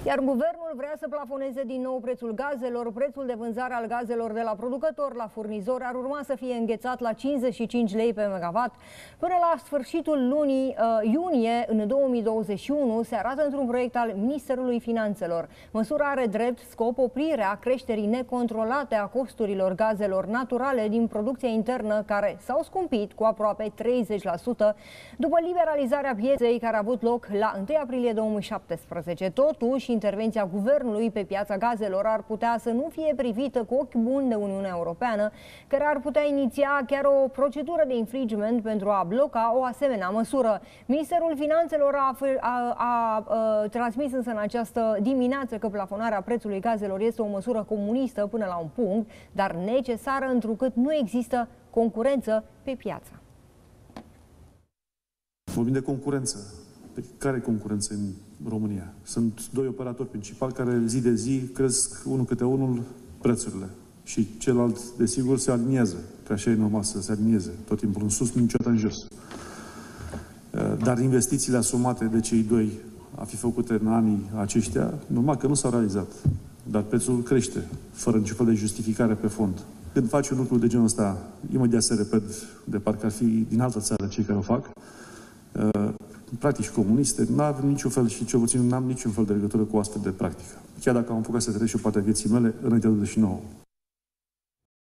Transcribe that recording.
Iar guvernul vrea să plafoneze din nou prețul gazelor. Prețul de vânzare al gazelor de la producător la furnizor ar urma să fie înghețat la 55 lei pe megawatt. Până la sfârșitul lunii iunie în 2021, se arată într-un proiect al Ministerului Finanțelor. Măsura are drept scop oprirea creșterii necontrolate a costurilor gazelor naturale din producția internă, care s-au scumpit cu aproape 30% după liberalizarea pieței care a avut loc la 1 aprilie 2017. Totuși, intervenția guvernului pe piața gazelor ar putea să nu fie privită cu ochi buni de Uniunea Europeană, care ar putea iniția chiar o procedură de infringement pentru a bloca o asemenea măsură. Ministerul Finanțelor a transmis însă în această dimineață că plafonarea prețului gazelor este o măsură comunistă până la un punct, dar necesară întrucât nu există concurență pe piață. Vorbim de concurență. Care concurență în România? Sunt doi operatori principali care zi de zi cresc unul câte unul prețurile. Și celălalt, desigur, se aliniază. Că așa e normal să se alinieze. Tot timpul în sus, niciodată în jos. Dar investițiile asumate de cei doi a fi făcute în anii aceștia, normal că nu s-au realizat. Dar prețul crește, fără niciun fel de justificare pe fond. Când faci un lucru de genul ăsta, imediat se repet de parcă ar fi din altă țară cei care o fac, practici comuniste, nu avem niciun fel și cel puțin n-am niciun fel de legătură cu astfel de practică. Chiar dacă am apucat să trăiesc și o parte a vieții mele, înainte de 89.